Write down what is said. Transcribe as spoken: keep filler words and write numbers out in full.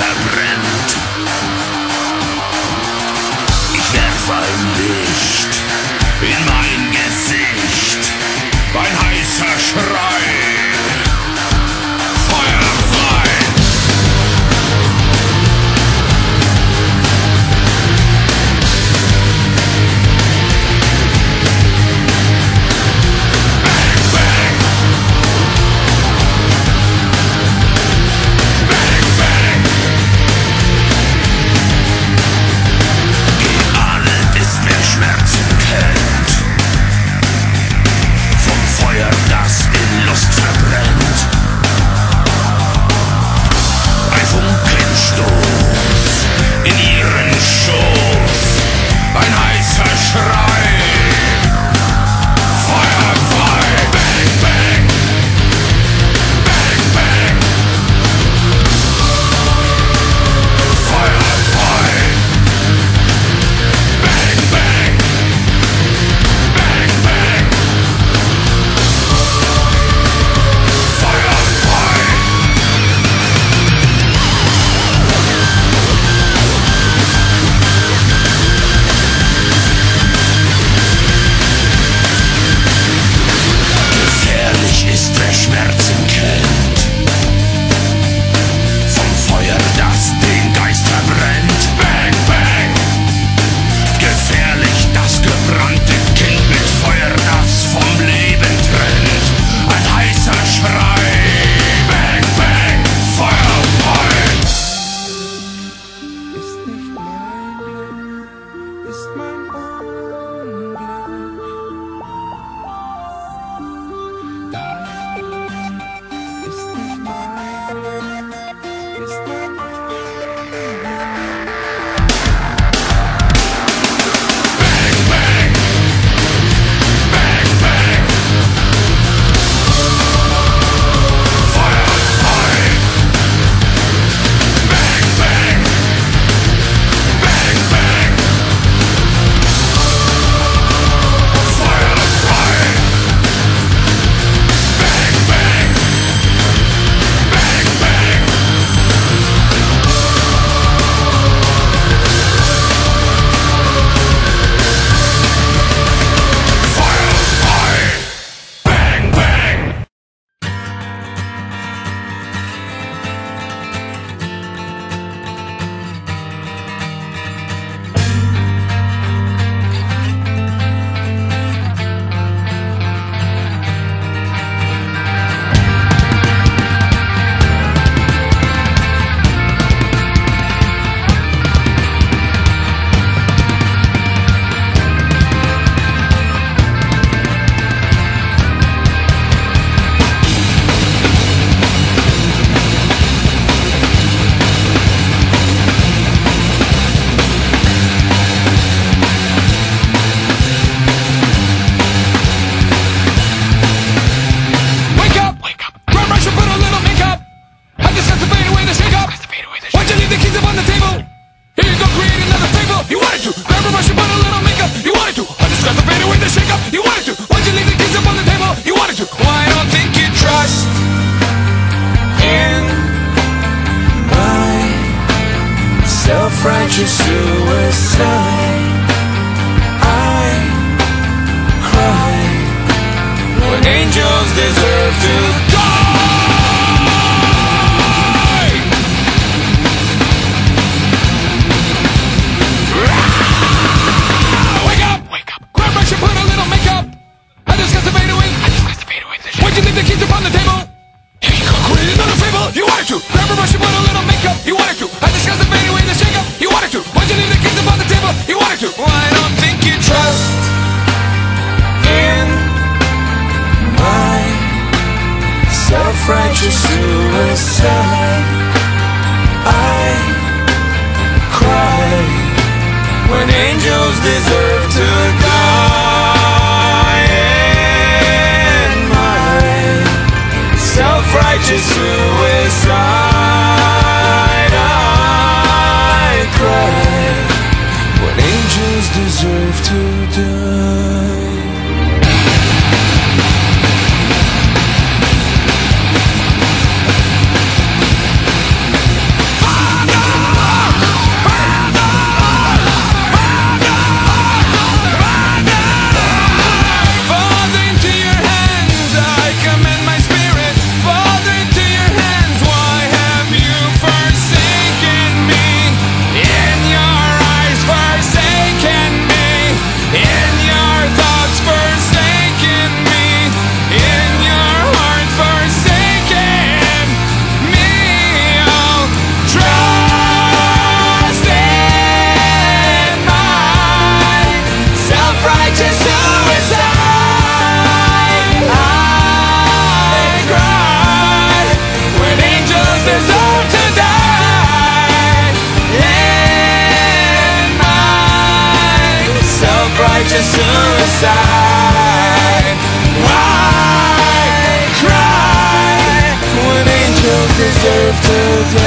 verbrennt. Ich werf ein Licht in mein Gesicht, ein heißer Schrei, Feuer frei. Self-righteous suicide. I cry when angels deserve to die. Wake up! Wake up! Grab brush and put a little makeup. I discussed the fade away. I discussed the fade away. Why'd you leave the keys upon the table? Here you go, quit another fable. You wanted to. Grab a brush and put a little makeup. You wanted to. I discussed the fade away, the shake up. You wanted to. Why'd you leave the keys upon the table? You wanted to. Well, I don't think you trust in my self-righteous suicide. I cry when angels deserve to die. In my self-righteous suicide, I cry when angels deserve to die. Father! inside. Why cry when angels deserve to die?